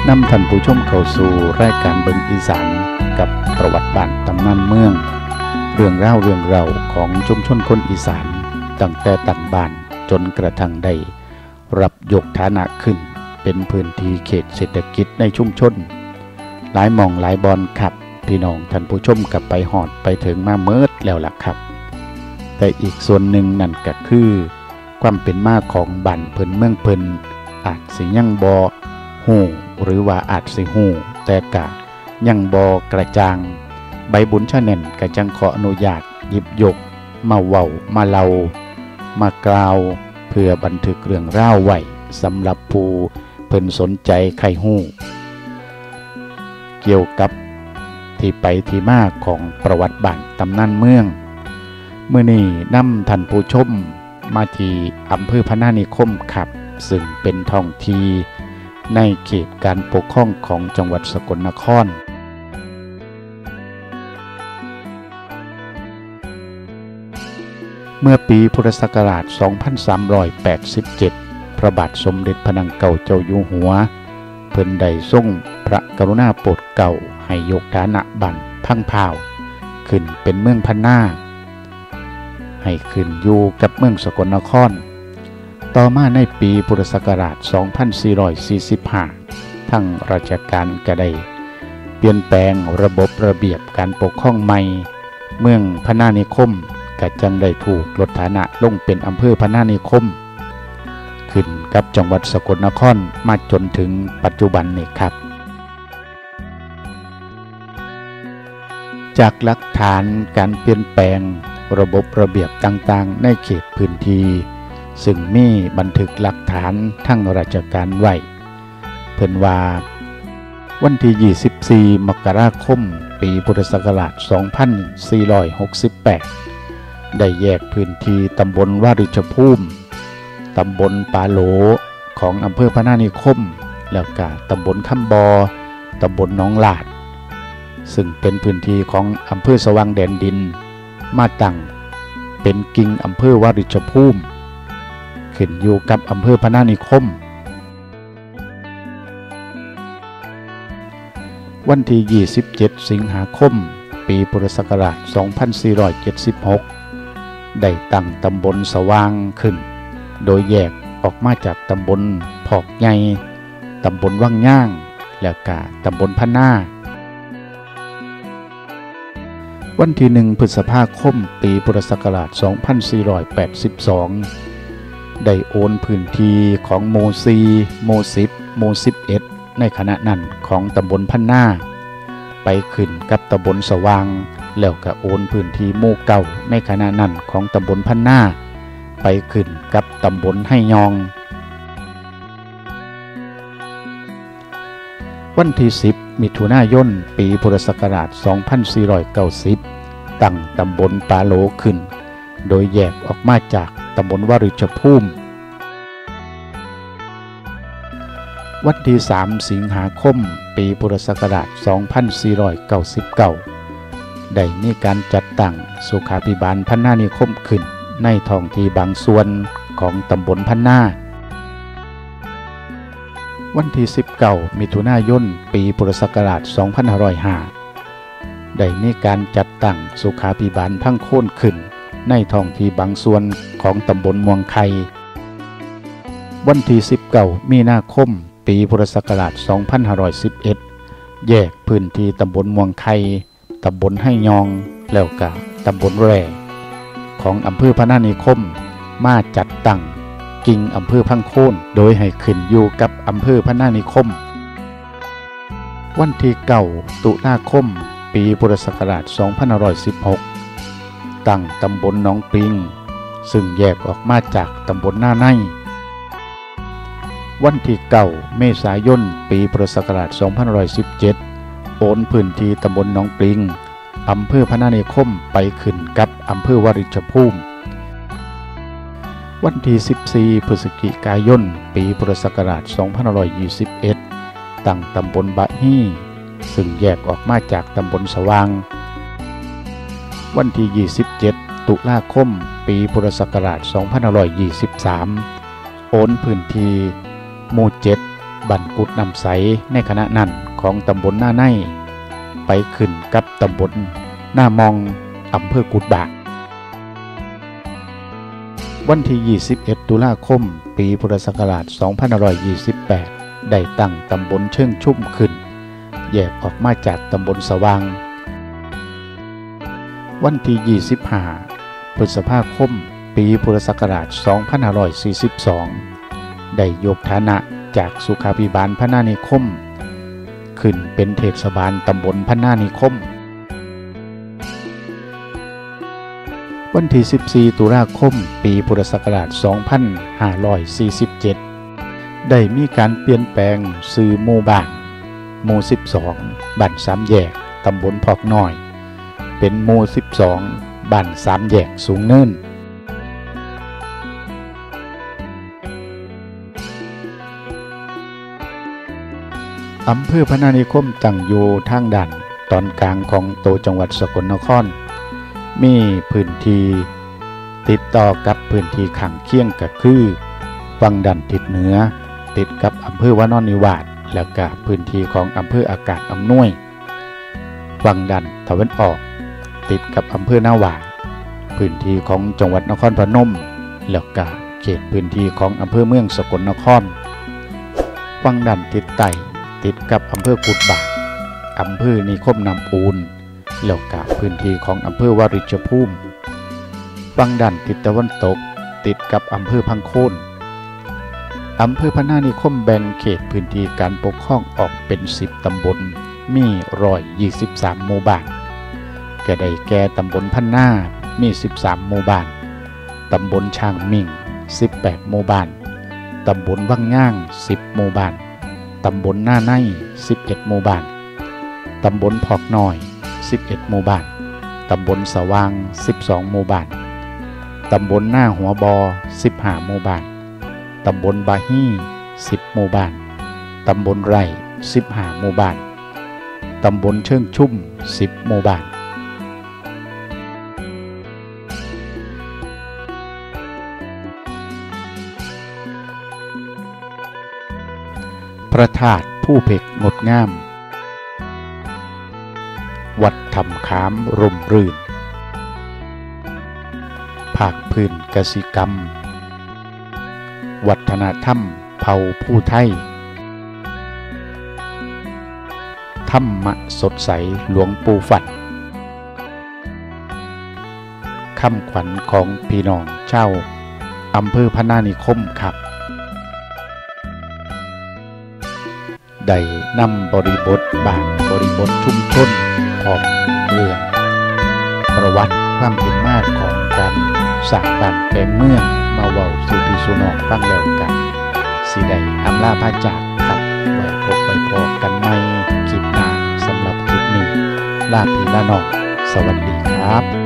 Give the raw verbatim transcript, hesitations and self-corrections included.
นำท่านผู้ชมเข้าสู่รายการเบิ่งอีสานกับประวัติบ้านตำนานเมืองเรื่องเล่าเรื่องเราของชุมชนคนอีสานตั้งแต่ตั้งบ้านจนกระทั่งได้รับยกฐานะขึ้นเป็นพื้นที่เขตเศรษฐกิจในชุมชนหลายหม่องหลายบอนครับพี่น้องท่านผู้ชมกับไปหอดไปถึงมาเมิดแล้วล่ะครับแต่อีกส่วนหนึ่งนั่นก็คือความเป็นมาของบ้านเพิ่นเมืองเพิ่นอาจสิยังบ่ฮู้หรือว่าอาจสิฮู้แต่กะยังบ่กระจ่างใบบุญชาแนลก็จังขออนุญาตหยิบยกมาเว้ามาเล่ามากล่าวเพื่อบันทึกเรื่องราวไว้สำหรับผู้เพิ่นสนใจใครฮู้เกี่ยวกับที่ไปที่มาของประวัติบ้านตำนานเมืองมื้อนี้นำท่านผู้ชมมาที่อำเภอพนานิคมครับซึ่งเป็นท้องที่ในเขตการปกครองของจังหวัดสกลนครเมื่อปีพุทธศักราช สองพันสามร้อยแปดสิบเจ็ด พระบาทสมเด็จพระนางเกล้าเจ้าอยู่หัวเพิ่นได้ทรงพระกรุณาโปรดเกล้าให้ยกฐานะบ้านพังพาวขึ้นเป็นเมืองพันนาให้ขึ้นอยู่กับเมืองสกลนครต่อมาในปีพุทธศักราช สองพันสี่ร้อยสี่สิบห้า ทั้งราชการก็ได้เปลี่ยนแปลงระบบระเบียบการปกครองใหม่เมืองพนานิคมก็จังได้ถูกลดฐานะลงเป็นอำเภอพนานิคมขึ้นกับจังหวัดสกลนครมาจนถึงปัจจุบันนี้ครับจากหลักฐานการเปลี่ยนแปลงระบบระเบียบต่างๆในเขตพื้นที่ซึ่งมีบันทึกหลักฐานทั้งราชการไว้เพิ่นว่าวันที่ยี่สิบสี่มกราคมปีพุทธศักราช สองพันสี่ร้อยหกสิบแปด ได้แยกพื้นที่ตำบลวาริชภูมิตำบลปาโหลของอำเภอพนานิคมแล้วก็ตำบลคำบอตำบลหนองลาดซึ่งเป็นพื้นที่ของอำเภอสว่างแดนดินมาตั้งเป็นกิ่งอำเภอวาริชภูมิขึ้นอยู่กับอำเภอพนานิคมวันที่ยี่สิบเจ็ดสิงหาคมปีพุทธศักราช สองพันสี่ร้อยเจ็ดสิบหก ได้ตั้งตำบลสว่างขึ้นโดยแยกออกมาจากตำบลพอกใหญ่ตำบลวังย่างและก็ตำบลพนาวันที่หนึ่งพฤษภาคมปีพุทธศักราช สองพันสี่ร้อยแปดสิบสอง ได้โอนพื้นที่ของโมซีโมสิบโมสิบเอ็ดในขณะนั้นของตำบลพันนาไปขึ้นกับตำบลสว่างแล้วก็โอนพื้นที่หมู่เก่าในขณะนั้นของตำบลพันนาไปขึ้นกับตำบลให้ยองวันที่สิบมิถุนายนปีพุทธศักราช สองพันสี่ร้อยเก้าสิบ ตั้งตำบลปาโหลขึ้นโดยแยกออกมาจากตำบลวาริชภูมิวันที่สามสิงหาคมปีพุทธศักราช สองพันสี่ร้อยเก้าสิบเก้า ได้มีการจัดตั้งสุขาภิบาลพนานิคมขึ้นในท้องที่บางส่วนของตำบลพันนาวันที่สิบเก้ามิถุนายนปีพุทธศักราช สองพันห้าร้อยห้า ได้มีการจัดตั้งสุขาภิบาลพังโค่นขึ้นในท้องที่บางส่วนของตำบลม่วงไข่วันที่สิบเก้ามีนาคมปีพุทธศักราช สองพันห้าร้อยสิบเอ็ด แยกพื้นที่ตำบลม่วงไข่ตำบลให้ยองแล้วก็ตำบลแร่ของอำเภอพนานิคมมาจัดตั้งกิ่งอำเภอพังโค่นโดยให้ขึ้นอยู่กับอำเภอพนานิคมวันที่เก้าตุลาคมปีพุทธศักราช สองพันห้าร้อยสิบหก ตั้งตำบลหนองปริงซึ่งแยกออกมาจากตำบลหน้าในวันที่เก้าเมษายนปีพุทธศักราช สองพันห้าร้อยสิบเจ็ด โอนพื้นที่ตำบลหนองปริงอำเภอพนานิคมไปขึ้นกับอำเภอวาริชภูมิวันที่สิบสี่พฤศจิกายนปีพุทธศักราช สองพันห้าร้อยยี่สิบเอ็ด ตั้งตำบลบะฮี่ซึ่งแยกออกมาจากตำบลสว่างวันที่ยี่สิบเจ็ดตุลาคมปีพุทธศักราช สองพันห้าร้อยยี่สิบสาม โอนพื้นที่หมู่เจ็ดบ้านกุดน้ำใสในขณะนั้นของตำบลหน้าในไปขึ้นกับตำบลหน้ามองอำเภอกุดบากวันที่ยี่สิบเอ็ดตุลาคมปีพุทธศักราชสองพันห้าร้อยยี่สิบแปดได้ตั้งตำบลเชิงชุ่มขึ้นแยกออกมาจากตำบลสว่างวันที่ยี่สิบห้าพฤษภาคมปีพุทธศักราชสองพันห้าร้อยสี่สิบสองได้ยกฐานะจากสุขาภิบาลพนานิคมขึ้นเป็นเทศบาลตำบลพนานิคมวันที่สิบสี่ตุลาคมปีพุทธศักราชสองพันห้าร้อยสี่สิบเจ็ดได้มีการเปลี่ยนแปลงชื่อหมู่บ้านหมู่สิบสองบ้านสามแยกตำบลพอกน้อยเป็นหมู่สิบสองบ้านสามแยกสูงเนินอำเภอพนานิคมตั้งอยู่ทางด้านตอนกลางของโตจังหวัดสกลนครมีพื้นที่ติดต่อกับพื้นที่ข้างเคียงก็คือฝั่งด้านทิศเหนือติดกับอำเภอวานอนนิวาสแล้วก็พื้นที่ของอำเภออากาศอำนวยฝั่งด้านตะวันออกติดกับอำเภอนาหวาพื้นที่ของจังหวัดนครพนมแล้วก็เขตพื้นที่ของอำเภอเมืองสกลนครฝั่งด้านทิศใต้ติดกับอำเภอกุดบากอำเภอนิคมน้ำอูนแล้วก็พื้นที่ของอำเภอวาริชภูมิฝั่งด้านทิศตะวันตกติดกับอำเภอพังโคนอำเภอพนานิคมแบ่งเขตพื้นที่การปกครองออกเป็นสิบตำบลมีหนึ่งร้อยยี่สิบสามหมู่บ้านก็ได้แก่ตำบลพันนามีสิบสามหมู่บ้านตำบลช่างมิ่งสิบแปดหมู่บ้านตำบลวังย่างสิบหมู่บ้านตำบลหน้าในสิบเอ็ดหมู่บ้านตำบลพอกน้อยสิบเอ็ดหมู่บ้านตำบลสว่างสิบสองหมู่บ้านตำบลหน้าหัวบอสิบห้าหมู่บ้านตำบลบาฮีสิบหมู่บ้านตำบลไร่สิบห้าหมู่บ้านตำบลเชิงชุ่มสิบหมู่บ้านพระธาตุผู้เพ็กงดงามวัดถ้ำขามร่มรื่นภาคพื้นกสิกรรมวัฒนธรรมเผ่าผู้ไทยธรรมะสดใสหลวงปู่ฝันคำขวัญของพี่น้องเจ้าอำเภอพนานิคมครับได้นำบริบทบ้านบริบทชุมชนของเรื่องประวัติความเป็นมาของการสร้างบ้านแปลงเมืองมาเว้าสู่พี่สู่น้องฟังแล้วกันสิได้อำลาพระจากครับไว้พบไว้พอกันในคลิปหน้าสำหรับคลิปนี้ลาพี่ลาน้องสวัสดีครับ